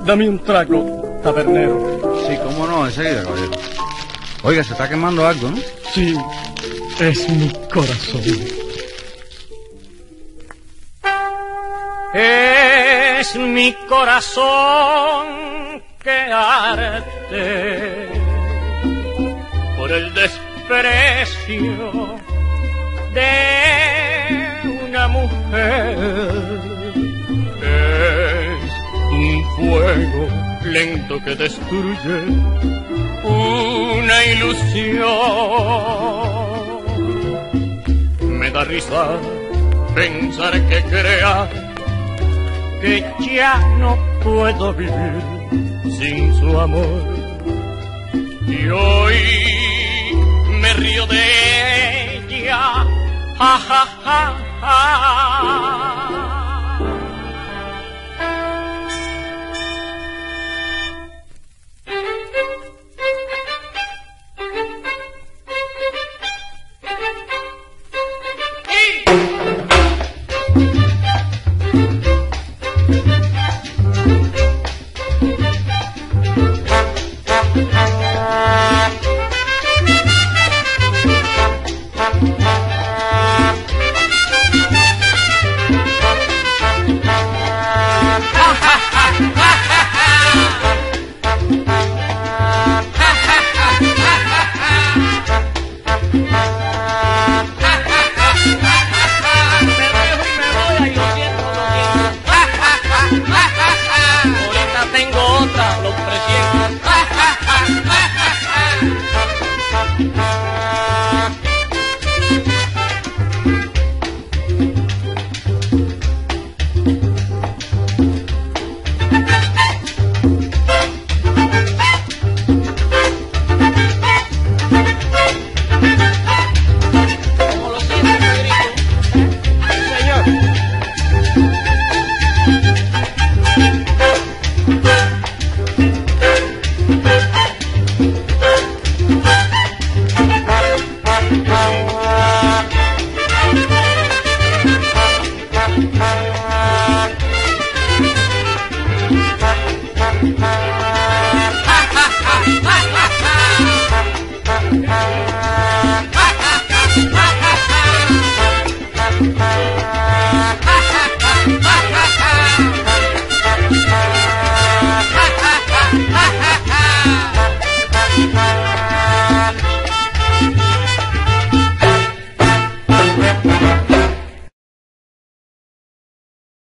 Dame un trago, tabernero. Sí, cómo no, enseguida, caballero. Oiga, se está quemando algo, ¿no? Sí, es mi corazón. Es mi corazón que arde por el desprecio de una mujer. Es un fuego lento que destruye una ilusión. Me da risa pensar que crea que ya no puedo vivir sin su amor. Y hoy me río de ella, ja, ja, ja, ja.